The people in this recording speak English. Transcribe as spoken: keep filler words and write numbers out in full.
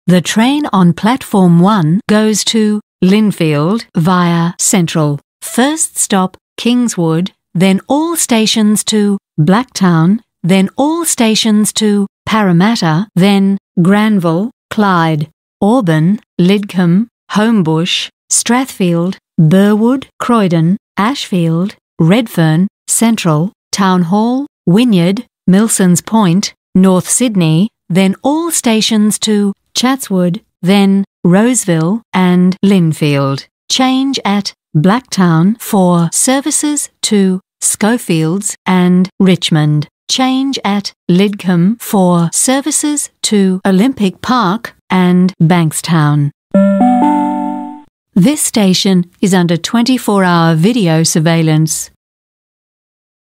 The train on platform one goes to Lindfield via Central. First stop Kingswood, then all stations to Blacktown, then all stations to Parramatta, then Granville, Clyde, Auburn, Lidcombe, Homebush, Strathfield, Burwood, Croydon, Ashfield, Redfern, Central, Town Hall, Wynyard, Milsons Point, North Sydney, then all stations to Chatswood, then Roseville and Lindfield. Change at Blacktown for services to Schofields and Richmond. Change at Lidcombe for services to Olympic Park and Bankstown. This station is under twenty-four hour video surveillance.